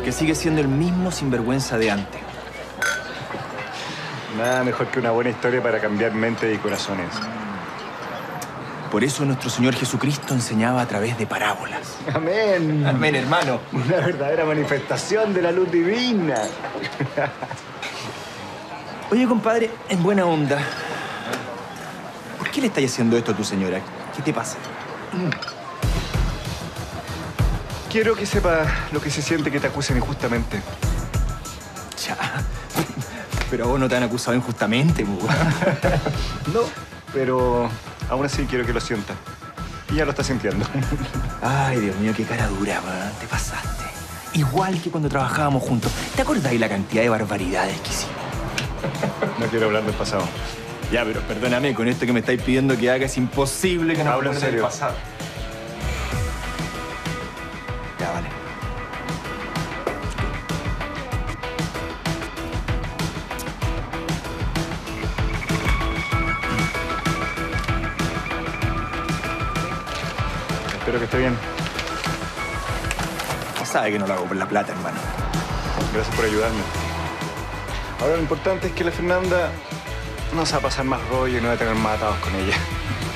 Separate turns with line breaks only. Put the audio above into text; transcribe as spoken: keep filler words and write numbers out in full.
que sigue siendo el mismo sinvergüenza de antes.
Nada mejor que una buena historia para cambiar mentes y corazones.
Por eso nuestro Señor Jesucristo enseñaba a través de parábolas.
Amén.
Amén, hermano.
Una verdadera manifestación de la luz divina.
Oye, compadre, en buena onda, ¿por qué le estás haciendo esto a tu señora? ¿Qué te pasa?
Quiero que sepa lo que se siente que te acusen injustamente.
Ya. Pero a vos no te han acusado injustamente, pues.
No, pero aún así quiero que lo sienta. Y ya lo está sintiendo.
Ay, Dios mío, qué cara dura, man. Te pasaste. Igual que cuando trabajábamos juntos. ¿Te acordáis la cantidad de barbaridades que hicimos?
No quiero hablar del pasado.
Ya, pero perdóname, con esto que me estáis pidiendo que haga es imposible que no
Hablo en
acuerde del
serio.
pasado. Ya, vale.
Espero que esté bien.
Sabe que no lo hago por la plata, hermano.
Gracias por ayudarme. Ahora lo importante es que la Fernanda no se va a pasar más rollo y no va a tener más atados con ella.